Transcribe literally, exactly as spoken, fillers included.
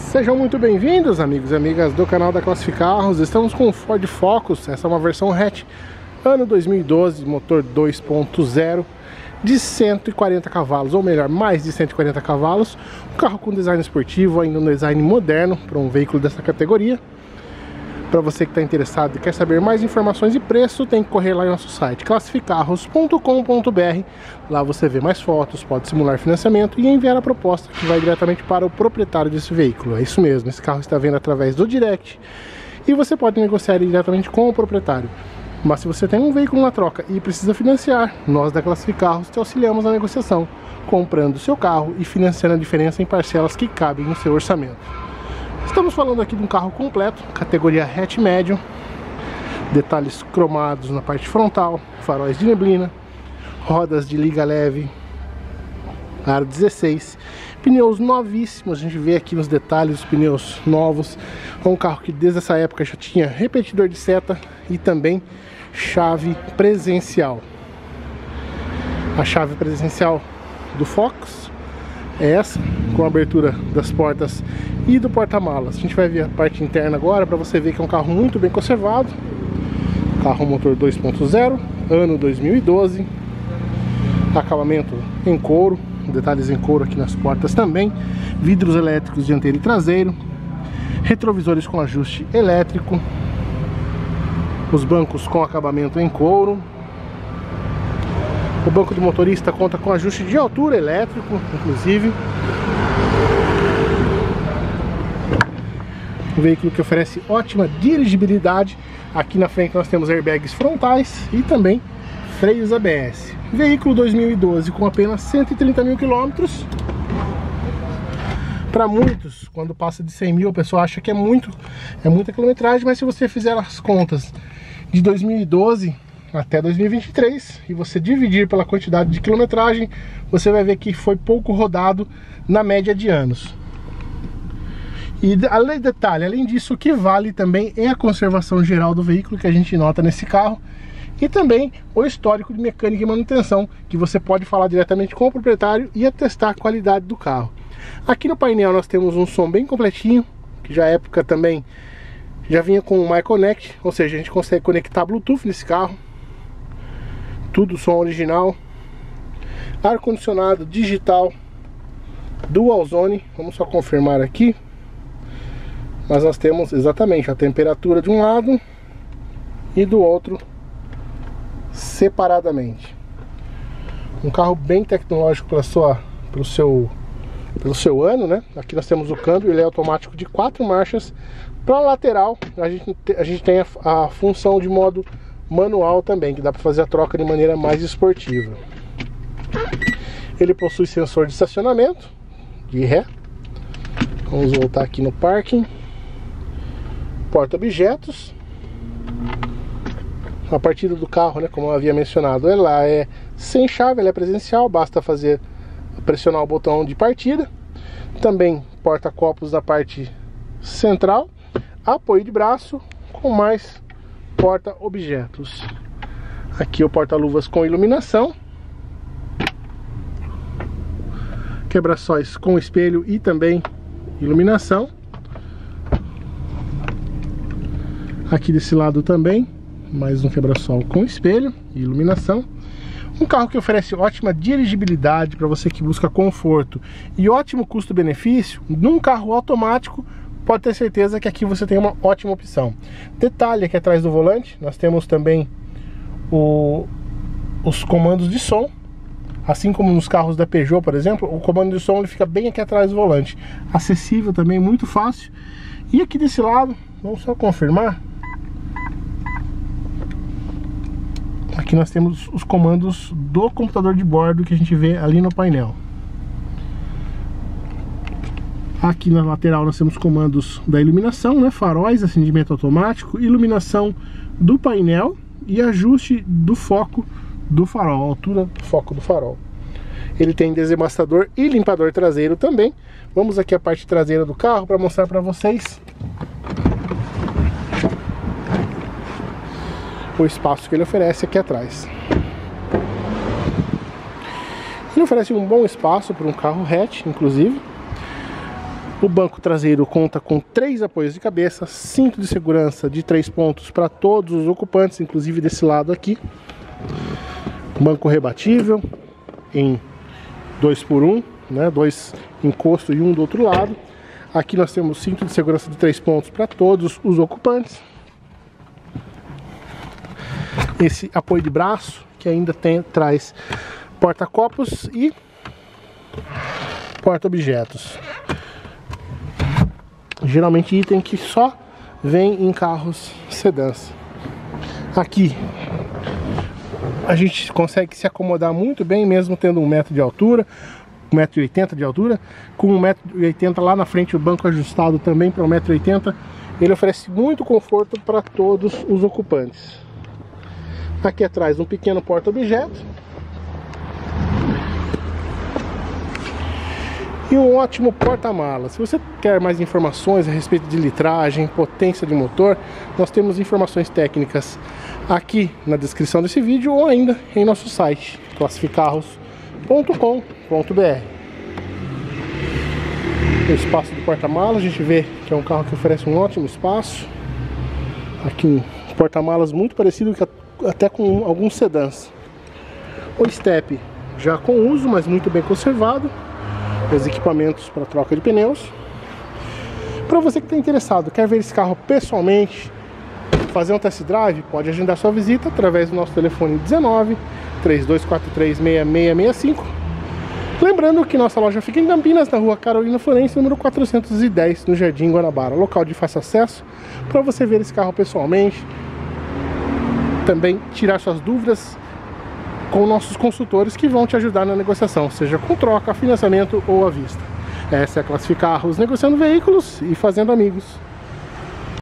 Sejam muito bem-vindos, amigos e amigas do canal da Classificarros. Estamos com o Ford Focus, essa é uma versão hatch ano dois mil e doze, motor dois ponto zero de cento e quarenta cavalos, ou melhor, mais de cento e quarenta cavalos. Um carro com design esportivo, ainda um design moderno para um veículo dessa categoria. Para você que está interessado e quer saber mais informações e preço, tem que correr lá em nosso site classificarros ponto com ponto br. Lá você vê mais fotos, pode simular financiamento e enviar a proposta que vai diretamente para o proprietário desse veículo. É isso mesmo, esse carro está vendo através do direct e você pode negociar diretamente com o proprietário. Mas se você tem um veículo na troca e precisa financiar, nós da Classificarros te auxiliamos na negociação, comprando o seu carro e financiando a diferença em parcelas que cabem no seu orçamento. Estamos falando aqui de um carro completo, categoria hatch médio, detalhes cromados na parte frontal, faróis de neblina, rodas de liga leve, aro dezesseis, pneus novíssimos, a gente vê aqui nos detalhes os pneus novos. É um carro que desde essa época já tinha repetidor de seta e também chave presencial. A chave presencial do Focus é essa, com a abertura das portas e do porta-malas. A gente vai ver a parte interna agora para você ver que é um carro muito bem conservado. Carro motor dois ponto zero, ano dois mil e doze. Acabamento em couro, detalhes em couro aqui nas portas também. Vidros elétricos dianteiro e traseiro. Retrovisores com ajuste elétrico. Os bancos com acabamento em couro. O banco do motorista conta com ajuste de altura elétrico, inclusive. Um veículo que oferece ótima dirigibilidade. Aqui na frente nós temos airbags frontais e também freios A B S. Veículo dois mil e doze com apenas cento e trinta mil quilômetros. Para muitos, quando passa de cem mil, a pessoa acha que é muito, é muita quilometragem, mas se você fizer as contas de dois mil e doze até dois mil e vinte e três e você dividir pela quantidade de quilometragem, você vai ver que foi pouco rodado na média de anos. E além detalhe, além disso, o que vale também é a conservação geral do veículo que a gente nota nesse carro e também o histórico de mecânica e manutenção, que você pode falar diretamente com o proprietário e atestar a qualidade do carro. Aqui no painel nós temos um som bem completinho, que já é época também já vinha com o MyConnect, ou seja, a gente consegue conectar Bluetooth nesse carro. Tudo som original. Ar-condicionado digital Dual Zone. Vamos só confirmar aqui. Mas nós temos exatamente a temperatura de um lado e do outro separadamente. Um carro bem tecnológico pela sua, pelo seu, pelo seu ano, né? Aqui nós temos o câmbio, ele é automático de quatro marchas. Para lateral, a gente, a gente tem a, a função de modo manual também, que dá para fazer a troca de maneira mais esportiva. Ele possui sensor de estacionamento de ré. Vamos voltar aqui no parking. Porta-objetos. A partida do carro, né, como eu havia mencionado, ela é sem chave, ela é presencial, basta fazer pressionar o botão de partida. Também porta-copos da parte central, apoio de braço com mais porta-objetos. Aqui o porta-luvas com iluminação, quebra-sóis com espelho e também iluminação. Aqui desse lado também mais um quebra-sol com espelho e iluminação. Um carro que oferece ótima dirigibilidade para você que busca conforto e ótimo custo-benefício. Num carro automático, pode ter certeza que aqui você tem uma ótima opção. Detalhe aqui atrás do volante, nós temos também o, os comandos de som. Assim como nos carros da Peugeot, por exemplo, o comando de som ele fica bem aqui atrás do volante. Acessível também, muito fácil. E aqui desse lado, vamos só confirmar. Aqui nós temos os comandos do computador de bordo que a gente vê ali no painel. Aqui na lateral nós temos comandos da iluminação, né? Faróis, acendimento automático, iluminação do painel e ajuste do foco do farol, a altura do foco do farol. Ele tem desembaçador e limpador traseiro também. Vamos aqui à parte traseira do carro para mostrar para vocês o espaço que ele oferece aqui atrás. Ele oferece um bom espaço para um carro hatch, inclusive. O banco traseiro conta com três apoios de cabeça, cinto de segurança de três pontos para todos os ocupantes, inclusive desse lado aqui. Banco rebatível em dois por um, né? Dois encostos e um do outro lado. Aqui nós temos cinto de segurança de três pontos para todos os ocupantes. Esse apoio de braço que ainda tem, traz porta-copos e porta-objetos. Geralmente item que só vem em carros sedãs. Aqui a gente consegue se acomodar muito bem, mesmo tendo um metro de altura, um metro e oitenta de altura, com um metro e oitenta lá na frente, o banco ajustado também para um metro e oitenta. Ele oferece muito conforto para todos os ocupantes. Aqui atrás um pequeno porta-objeto e um ótimo porta-malas. Se você quer mais informações a respeito de litragem, potência de motor, nós temos informações técnicas aqui na descrição desse vídeo ou ainda em nosso site classificarros ponto com ponto br. O espaço do porta-malas, a gente vê que é um carro que oferece um ótimo espaço. Aqui um porta-malas muito parecido que até com alguns sedãs. O step já com uso, mas muito bem conservado. Os equipamentos para troca de pneus. Para você que está interessado, quer ver esse carro pessoalmente, fazer um test drive, pode agendar sua visita através do nosso telefone dezenove, três dois quatro três, seis seis seis cinco. Lembrando que nossa loja fica em Campinas, na rua Carolina Florencio, número quatrocentos e dez, no Jardim Guanabara, local de fácil acesso para você ver esse carro pessoalmente, também tirar suas dúvidas com nossos consultores que vão te ajudar na negociação, seja com troca, financiamento ou à vista. Essa é a Classificarros, negociando veículos e fazendo amigos.